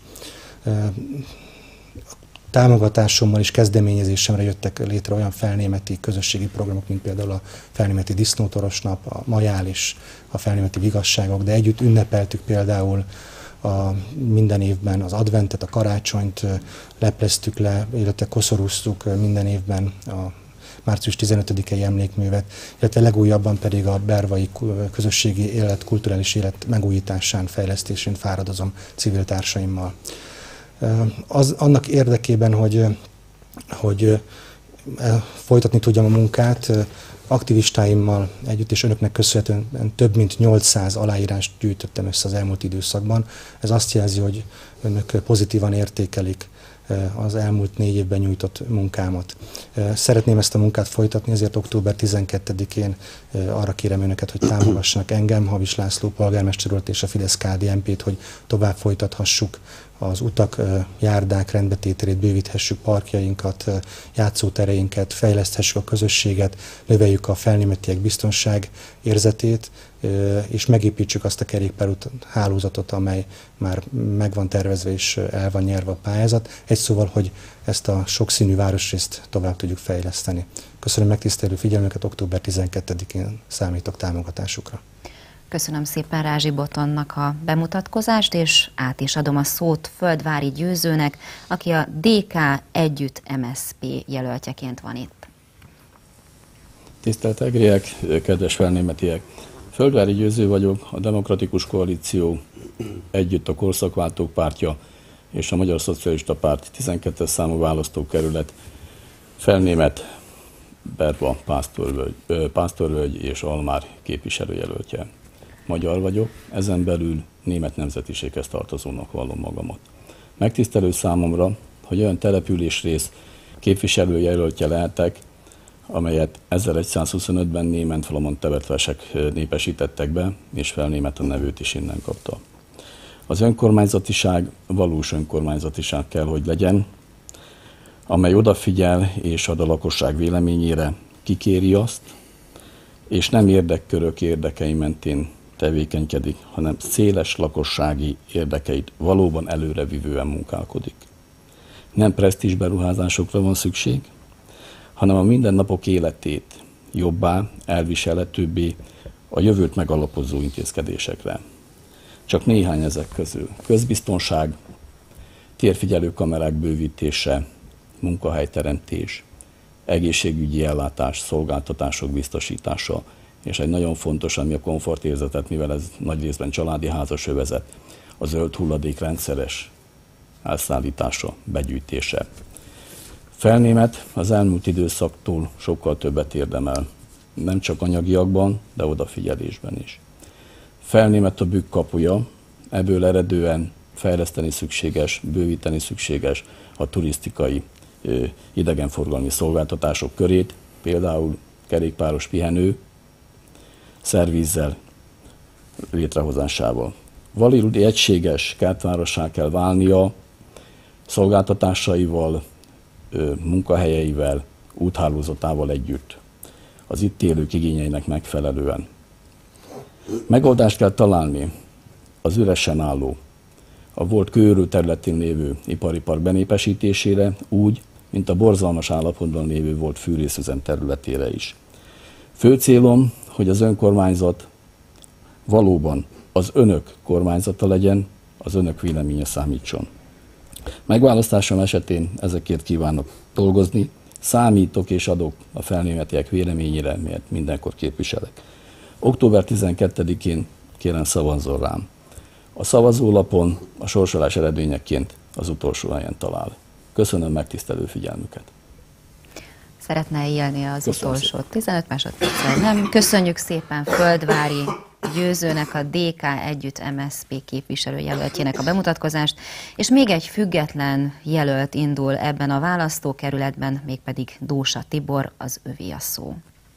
Támogatásommal és kezdeményezésemre jöttek létre olyan felnémeti közösségi programok, mint például a Felnémeti Disznótoros Nap, a Majális, a Felnémeti Vigasságok, de együtt ünnepeltük például a minden évben az adventet, a karácsonyt lepleztük le, illetve koszorúztuk minden évben a március tizenötödikei emlékművet, illetve legújabban pedig a bervai közösségi élet, kulturális élet megújításán, fejlesztésén fáradozom civil társaimmal. Az, annak érdekében, hogy, hogy folytatni tudjam a munkát, aktivistáimmal együtt és önöknek köszönhetően több mint nyolcszáz aláírást gyűjtöttem össze az elmúlt időszakban. Ez azt jelzi, hogy önök pozitívan értékelik az elmúlt négy évben nyújtott munkámat. Szeretném ezt a munkát folytatni, ezért október tizenkettedikén arra kérem önöket, hogy támogassanak engem, Havis László polgármester urat és a Fidesz-ká dé en pét, hogy tovább folytathassuk az utak, járdák rendbetételét, bővíthessük parkjainkat, játszótereinket, fejleszthessük a közösséget, növeljük a felnémetiek biztonság érzetét, és megépítsük azt a kerékpárút hálózatot, amely már meg van tervezve és el van nyerve a pályázat. Egy szóval, hogy ezt a sokszínű városrészt tovább tudjuk fejleszteni. Köszönöm megtisztelő figyelmüket, október tizenkettedikén számítok támogatásukra. Köszönöm szépen Rázsi Botonnak a bemutatkozást, és át is adom a szót Földvári Győzőnek, aki a dé ká Együtt em es zé pé jelöltjeként van itt. Tisztelt egriek, kedves felnémetiek! Földvári Győző vagyok, a Demokratikus Koalíció, Együtt a Korszakváltók Pártja és a Magyar Szocialista Párt tizenkettes számú választókerület Felnémet, Berva, Pásztorvölgy, Pásztorvölgy és Almár képviselőjelöltje. Magyar vagyok, ezen belül német nemzetiséghez tartozónak vallom magamat. Megtisztelő számomra, hogy olyan településrész képviselőjelöltje lehetek, amelyet ezerszázhuszonötben német-flamand tevetvesek népesítettek be, és Felnémet a nevét is innen kapta. Az önkormányzatiság valós önkormányzatiság kell, hogy legyen, amely odafigyel és ad a lakosság véleményére, kikéri azt, és nem érdekkörök érdekei mentén tevékenykedik, hanem széles lakossági érdekeit valóban előrevívően munkálkodik. Nem presztízs beruházásokra van szükség, hanem a mindennapok életét jobbá, elviselhetőbbé, a jövőt megalapozó intézkedésekre. Csak néhány ezek közül: közbiztonság, térfigyelő kamerák bővítése, munkahelyteremtés, egészségügyi ellátás, szolgáltatások biztosítása, és egy nagyon fontos, ami a komfortérzetet, mivel ez nagy részben családi házas övezet, a zöld hulladék rendszeres elszállítása, begyűjtése. Felnémet az elmúlt időszaktól sokkal többet érdemel, nem csak anyagiakban, de odafigyelésben is. Felnémet a bükk kapuja, ebből eredően fejleszteni szükséges, bővíteni szükséges a turisztikai ö, idegenforgalmi szolgáltatások körét, például kerékpáros pihenő, szervízzel létrehozásával. Valódi egységes kertvárossá kell válnia szolgáltatásaival, ö, munkahelyeivel, úthálózatával együtt, az itt élők igényeinek megfelelően. Megoldást kell találni az üresen álló, a volt kőrő területén lévő ipari park benépesítésére, úgy, mint a borzalmas állapotban lévő volt fűrészüzem területére is. Fő célom, hogy az önkormányzat valóban az önök kormányzata legyen, az önök véleménye számítson. Megválasztásom esetén ezekért kívánok dolgozni, számítok és adok a felnémetiek véleményére, mert mindenkor képviselek. október tizenkettedikén kérem szavazzon rám. A szavazólapon a sorsolás eredményeként az utolsó helyen talál. Köszönöm megtisztelő figyelmüket. Szeretne élni az Köszönöm utolsó szépen. tizenöt másodperccel? Nem. Köszönjük szépen Földvári Győzőnek, a dé ká Együtt em es zé pé képviselőjelöltjének a bemutatkozást, és még egy független jelölt indul ebben a választókerületben, mégpedig Dósa Tibor, az övé a szó.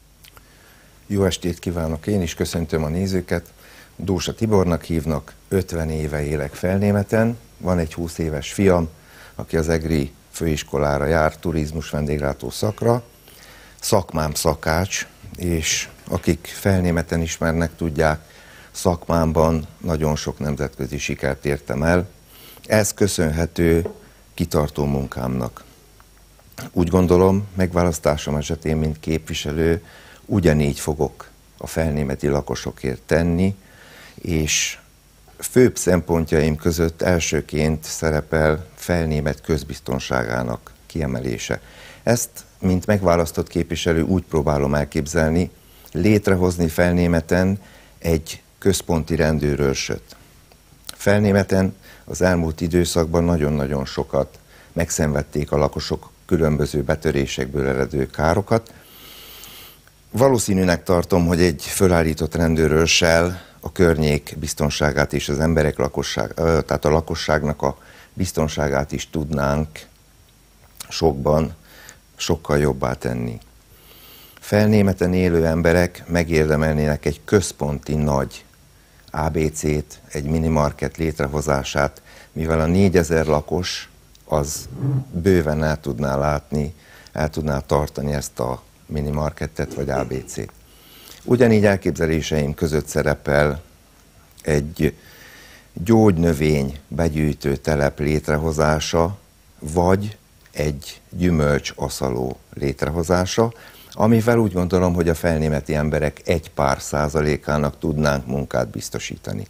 Jó estét kívánok, én is köszöntöm a nézőket. Dósa Tibornak hívnak, ötven éve élek Felnémeten, van egy húsz éves fiam, aki az egri főiskolára jár, turizmus vendéglátó szakra. Szakmám szakács, és akik Felnémeten ismernek, tudják, szakmámban nagyon sok nemzetközi sikert értem el. Ez köszönhető kitartó munkámnak. Úgy gondolom, megválasztásom esetén, mint képviselő, ugyanígy fogok a felnémeti lakosokért tenni, és főbb szempontjaim között elsőként szerepel Felnémet közbiztonságának kiemelése. Ezt, mint megválasztott képviselő, úgy próbálom elképzelni, létrehozni Felnémeten egy központi rendőrőrsöt. Felnémeten az elmúlt időszakban nagyon-nagyon sokat megszenvedték a lakosok különböző betörésekből eredő károkat. Valószínűnek tartom, hogy egy fölállított rendőrőrssel a környék biztonságát és az emberek lakosság, tehát a lakosságnak a biztonságát is tudnánk sokban sokkal jobbá tenni. Felnémeten élő emberek megérdemelnének egy központi nagy á bé cét, egy minimarket létrehozását, mivel a négyezer lakos az bőven el tudná látni, el tudná tartani ezt a minimarketet vagy á bé cét. Ugyanígy elképzeléseim között szerepel egy gyógynövény begyűjtő telep létrehozása, vagy egy gyümölcs aszaló létrehozása, amivel úgy gondolom, hogy a felnémeti emberek egy pár százalékának tudnánk munkát biztosítani.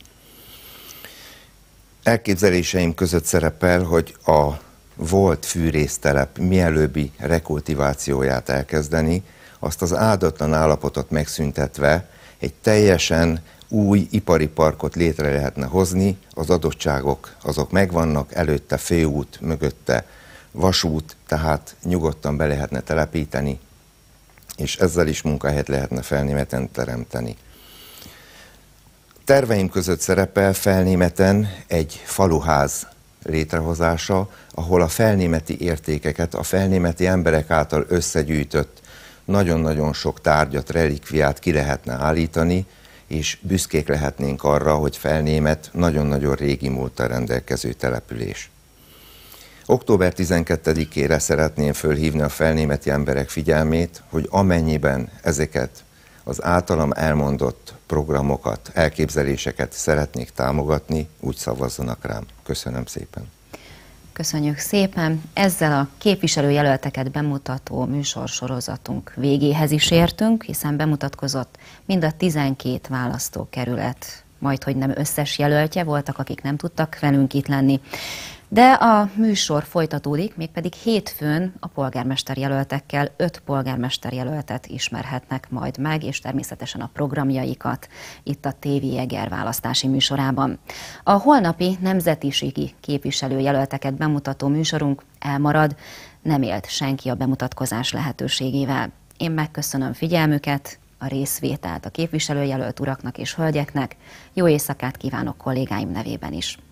Elképzeléseim között szerepel, hogy a volt fűrésztelep mielőbbi rekultivációját elkezdeni, azt az áldatlan állapotot megszüntetve egy teljesen új ipari parkot létre lehetne hozni, az adottságok azok megvannak, előtte főút, mögötte vasút, tehát nyugodtan be lehetne telepíteni, és ezzel is munkahelyet lehetne Felnémeten teremteni. Terveim között szerepel Felnémeten egy faluház létrehozása, ahol a felnémeti értékeket, a felnémeti emberek által összegyűjtött nagyon-nagyon sok tárgyat, relikviát ki lehetne állítani, és büszkék lehetnénk arra, hogy Felnémet nagyon-nagyon régi múlttal rendelkező település. október tizenkettedikére szeretném fölhívni a felnémeti emberek figyelmét, hogy amennyiben ezeket az általam elmondott programokat, elképzeléseket szeretnék támogatni, úgy szavazzanak rám. Köszönöm szépen. Köszönjük szépen. Ezzel a képviselőjelölteket bemutató műsorsorozatunk végéhez is értünk, hiszen bemutatkozott mind a tizenkét választókerület, majdhogy nem összes jelöltje, voltak, akik nem tudtak velünk itt lenni. De a műsor folytatódik, mégpedig hétfőn a polgármesterjelöltekkel öt polgármesterjelöltet ismerhetnek majd meg, és természetesen a programjaikat itt a té vé Eger választási műsorában. A holnapi nemzetiségi képviselőjelölteket bemutató műsorunk elmarad, nem élt senki a bemutatkozás lehetőségével. Én megköszönöm figyelmüket, a részvételt a képviselőjelölt uraknak és hölgyeknek, jó éjszakát kívánok kollégáim nevében is.